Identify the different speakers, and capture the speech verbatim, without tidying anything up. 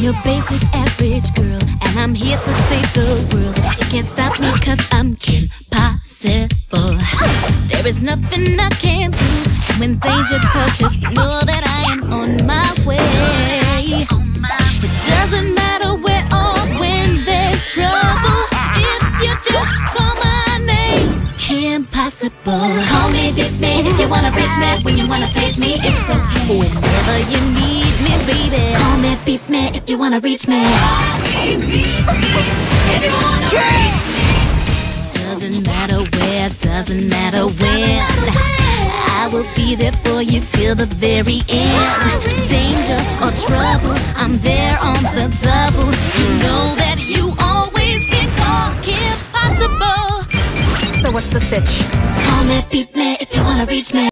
Speaker 1: your basic average girl, and I'm here to save the world. You can't stop me cause I'm Kim Possible. There is nothing I can't do. When danger calls, just know that I am on my way. It doesn't matter where or when there's trouble, if you just call my name, Kim Possible. Call me Big Man if you wanna reach me. When you wanna page me, it's okay. Whenever you need me, baby, call me Beep Man if you wanna reach me. Call me Beep Me if you wanna reach me. Doesn't matter where, doesn't matter when, I will be there for you till the very end. Danger or trouble, I'm there on the double. You know that you always can call Kim Possible.
Speaker 2: So what's the sitch?
Speaker 1: Call me Beep Me if you wanna reach me.